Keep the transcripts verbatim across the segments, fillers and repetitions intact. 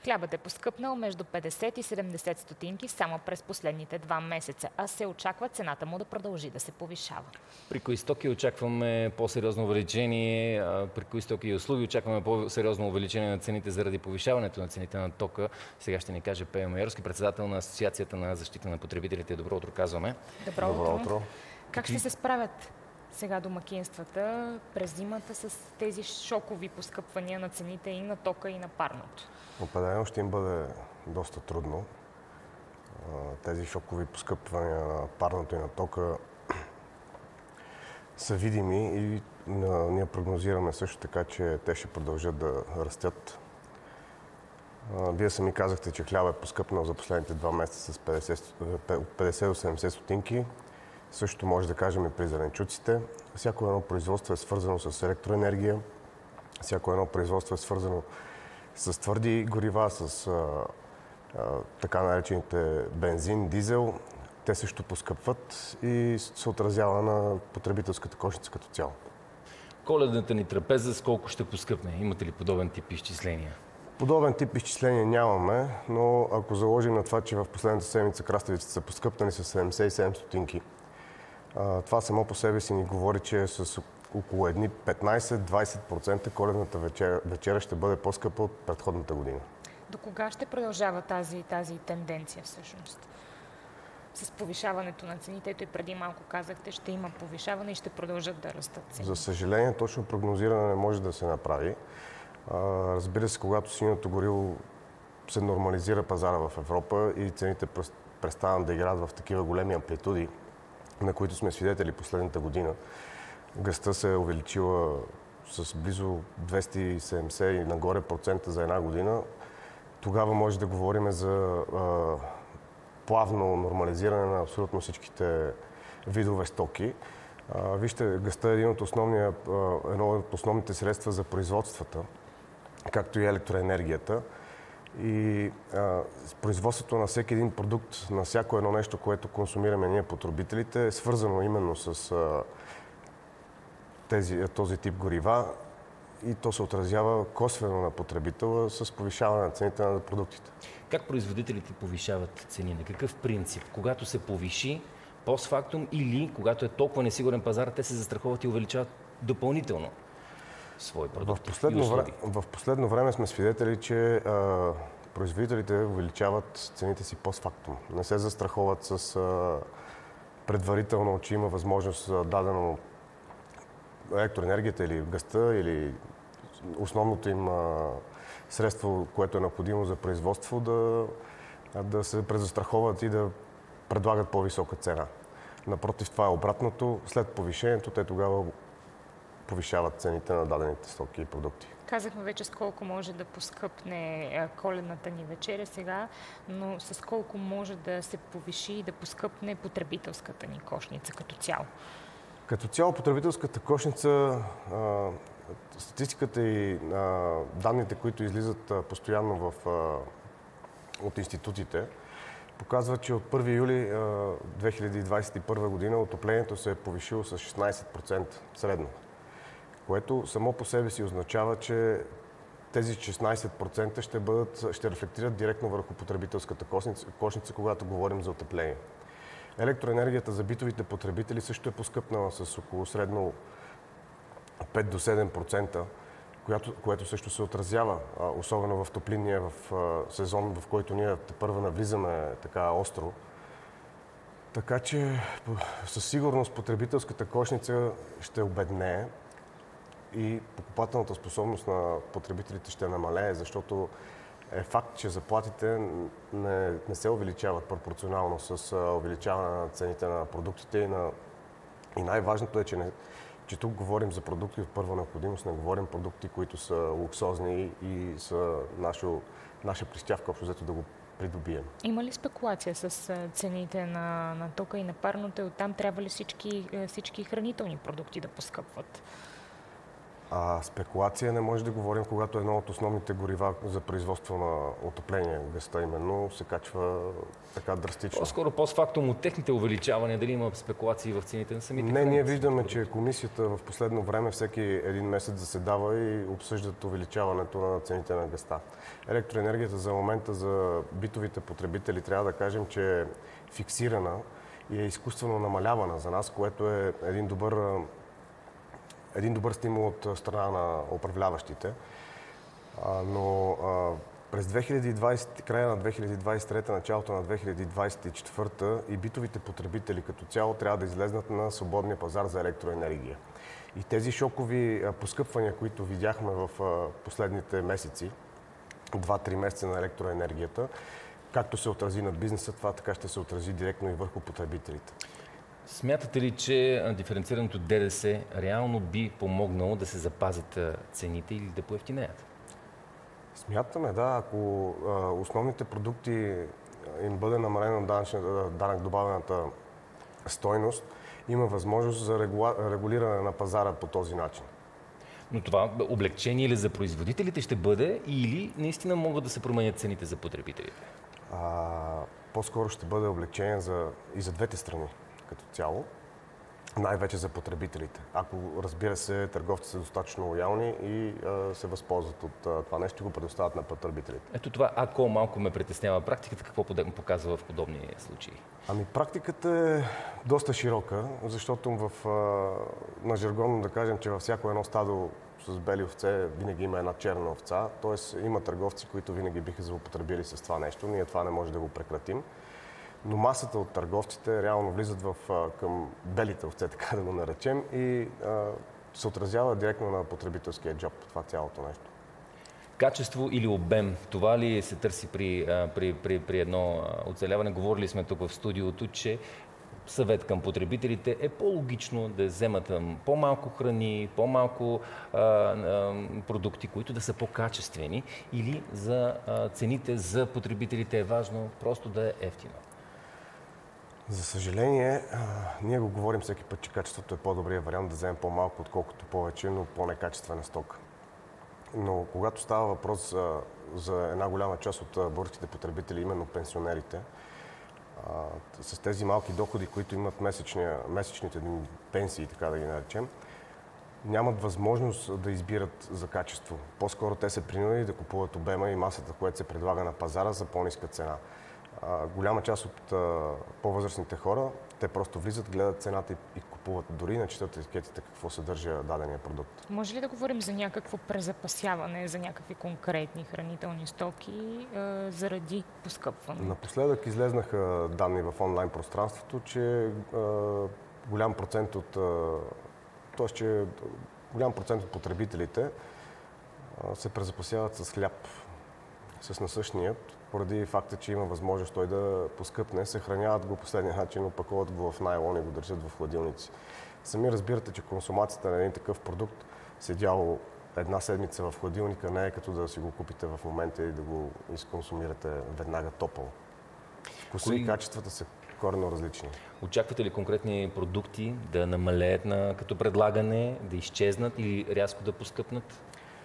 Хлябът е поскъпнал между петдесет и седемдесет стотинки само през последните два месеца, а се очаква цената му да продължи да се повишава. При кои стоки очакваме по-сериозно увеличение, а при кои стоки и услуги очакваме по-сериозно увеличение на цените заради повишаването на цените на тока? Сега ще ни каже Пея Майорски, председател на Асоциацията на защита на потребителите. Добро утро, казваме. Добро, Добро утро. утро. Как ще се справят сега домакинствата през зимата с тези шокови поскъпвания на цените и на тока, и на парното? Определено ще им бъде доста трудно. Тези шокови поскъпвания на парното и на тока са видими и ние прогнозираме също така, че те ще продължат да растят. Вие сами казахте, че хляба е поскъпнал за последните два месеца с петдесет до седемдесет стотинки. Също може да кажем и при зеленчуците. Всяко едно производство е свързано с електроенергия. Всяко едно производство е свързано с твърди горива, с а, а, така наречените бензин, дизел. Те също поскъпват и се отразява на потребителската кошница като цяло. Коледната ни трапеза с колко ще поскъпне? Имате ли подобен тип изчисления? Подобен тип изчисления нямаме, но ако заложим на това, че в последната седмица краставиците са поскъпнали с седемдесет и седем стотинки, това само по себе си ни говори, че с около едни петнайсет до двайсет процента коледната вечера, вечера ще бъде по-скъпа от предходната година. До кога ще продължава тази, тази тенденция всъщност? С повишаването на цените, ето и преди малко казахте, ще има повишаване и ще продължат да растат цените. За съжаление, точно прогнозиране не може да се направи. Разбира се, когато синьото гориво се нормализира пазара в Европа и цените престанат да играят в такива големи амплитуди, на които сме свидетели последната година, газта се е увеличила с близо двеста и седемдесет и нагоре процента за една година, тогава може да говорим за а, плавно нормализиране на абсолютно всичките видове стоки. А, вижте, газта е един от основния, а, едно от основните средства за производствата, както и електроенергията. И а, производството на всеки един продукт, на всяко едно нещо, което консумираме ние потребителите, е свързано именно с а, тези, този тип горива и то се отразява косвено на потребителя с повишаване на цените на продуктите. Как производителите повишават цени? На какъв принцип? Когато се повиши постфактум или когато е толкова несигурен пазар, те се застраховат и увеличават допълнително свои продукти? В последно, време, в последно време сме свидетели, че а, производителите увеличават цените си постфактум. Не се застраховат с а, предварително, че има възможност за дадено електроенергията или газта или основното им а, средство, което е необходимо за производство, да, да се презастраховат и да предлагат по-висока цена. Напротив, това е обратното. След повишението, те тогава повишават цените на дадените стоки и продукти. Казахме вече с колко може да поскъпне коледната ни вечеря сега, но с колко може да се повиши и да поскъпне потребителската ни кошница като цяло? Като цяло потребителската кошница, статистиката и данните, които излизат постоянно в, от институтите, показва, че от първи юли две хиляди двадесет и първа година отоплението се е повишило с шестнайсет процента средно, което само по себе си означава, че тези шестнайсет процента ще, бъдат, ще рефлектират директно върху потребителската кошница, кошница, когато говорим за отопление. Електроенергията за битовите потребители също е поскъпнала с около средно пет до седем процента, което, което също се отразява, особено в топлинния в сезон, в който ние тепърва навлизаме така остро. Така че със сигурност потребителската кошница ще обеднее и покупателната способност на потребителите ще намалее, защото е факт, че заплатите не, не се увеличават пропорционално с увеличаване на цените на продуктите и, на... и най-важното е, че, не... че тук говорим за продукти от първа необходимост, не говорим продукти, които са луксозни и са нашо... наша пристявка, общо взето да го придобием. Има ли спекулация с цените на, на тока и на парното и оттам трябва ли всички, всички хранителни продукти да поскъпват? А спекулация не може да говорим, когато едно от основните горива за производство на отопление, газта именно, се качва така драстично. По-скоро постфактум от техните увеличавания, дали има спекулации в цените на самите? Не, ние виждаме, че комисията в последно време всеки един месец заседава и обсъждат увеличаването на цените на газта. Електроенергията за момента за битовите потребители трябва да кажем, че е фиксирана и е изкуствено намалявана за нас, което е един добър един добър стимул от страна на управляващите. А, но а, през две хиляди и двадесета, края на две хиляди двадесет и трета, началото на две хиляди двадесет и четвърта и битовите потребители като цяло трябва да излезнат на свободния пазар за електроенергия. И тези шокови а, поскъпвания, които видяхме в а, последните месеци, два-три месеца на електроенергията, както се отрази на бизнеса, това така ще се отрази директно и върху потребителите. Смятате ли, че диференцирането ДДС реално би помогнало да се запазят цените или да поевтинеят? Смятаме, да. Ако а, основните продукти им бъде намалено данък добавената стойност, има възможност за регула... регулиране на пазара по този начин. Но това облегчение ли за производителите ще бъде или наистина могат да се променят цените за потребителите? А, по-скоро ще бъде облегчение за... и за двете страни като цяло, най-вече за потребителите. Ако, разбира се, търговците са достатъчно лоялни и а, се възползват от а, това нещо и го предоставят на потребителите. Ето това, ако малко ме притеснява практиката, какво показва в подобни случаи? Ами практиката е доста широка, защото в, а, на жаргонно да кажем, че във всяко едно стадо с бели овце винаги има една черна овца, т.е. има търговци, които винаги биха злоупотребили с това нещо. Ние това не може да го прекратим. Но масата от търговците реално влизат в, към белите овце, така да го наречем, и а, се отразява директно на потребителския джоб, това цялото нещо. Качество или обем, това ли се търси при, при, при, при едно оцеляване? Говорили сме тук в студиото, че съвет към потребителите е по-логично да вземат по-малко храни, по-малко а, а, продукти, които да са по-качествени, или за а, цените за потребителите е важно просто да е ефтино. За съжаление, а, ние го говорим всеки път, че качеството е по-добрият вариант да вземем по-малко, отколкото повече, но по-некачествена стока. Но когато става въпрос за, за една голяма част от българските потребители, именно пенсионерите, а, с тези малки доходи, които имат месечните пенсии, така да ги наречем, нямат възможност да избират за качество. По-скоро те се принудени да купуват обема и масата, която се предлага на пазара за по-ниска цена. А, голяма част от а, по-възрастните хора, те просто влизат, гледат цената и, и купуват, дори не четат етикетите какво съдържа дадения продукт. Може ли да говорим за някакво презапасяване, за някакви конкретни хранителни стоки а, заради поскъпване? Напоследък излезнаха данни в онлайн пространството, че а, голям процент от, т.е. че голям процент от потребителите а, се презапасяват с хляб, с насъщният, поради факта, че има възможност той да поскъпне, съхраняват го последния начин, опакуват го в найлон и го държат в хладилници. Сами разбирате, че консумацията на един такъв продукт, седял една седмица в хладилника, не е като да си го купите в момента и да го изконсумирате веднага топъл. Вкуса Кои... и качествата са коренно различни. Очаквате ли конкретни продукти да намалеят на, като предлагане, да изчезнат или рязко да поскъпнат?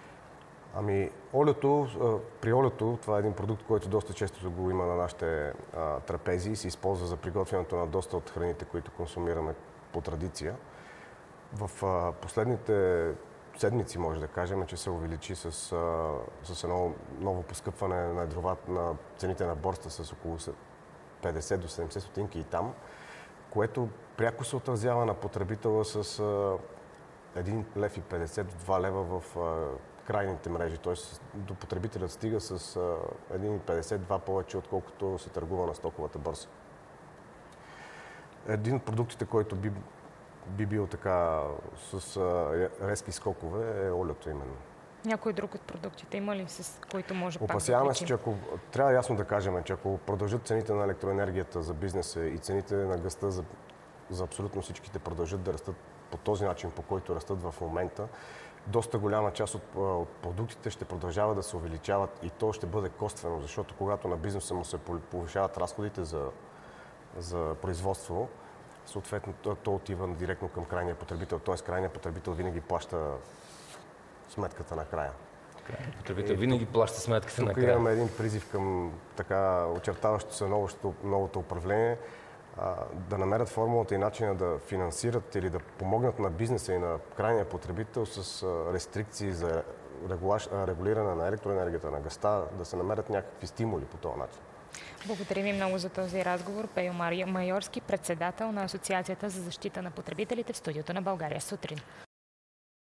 Ами, олиото, при олиото, това е един продукт, който доста често го има на нашите а, трапези и се използва за приготвянето на доста от храните, които консумираме по традиция. В а, последните седмици, може да кажем, че се увеличи с, а, с едно ново поскъпване на, дрова, на цените на борста с около петдесет до седемдесет стотинки и там, което пряко се отразява на потребителя с а, един лев и петдесет до два лева в а, крайните мрежи, т.е. до потребителят стига с а, един лев и петдесет до два повече, отколкото се търгува на стоковата борса. Един от продуктите, който би, би бил така с а, резки скокове, е олиото именно. Някой друг от продуктите има ли, с които може пак да Опасяваме се, че ако трябва ясно да кажем, че ако продължат цените на електроенергията за бизнеса и цените на газта за, за абсолютно всичките продължат да растат по този начин, по който растат в момента, доста голяма част от, от продуктите ще продължават да се увеличават и то ще бъде коствено, защото когато на бизнеса му се повишават разходите за, за производство, съответно то, то отива директно към крайния потребител, т.е. крайният потребител винаги плаща сметката накрая. Потребител винаги плаща сметката Тук накрая. имаме един призив към така очертаващо се новото, новото управление, а, да намерят формулата и начина да финансират или да помогнат на бизнеса и на крайния потребител с а, рестрикции за регулаш, а, регулиране на електроенергията, на газта, да се намерят някакви стимули по този начин. Благодаря ви много за този разговор. Пейо Майорски, председател на Асоциацията за защита на потребителите в студиото на България сутрин.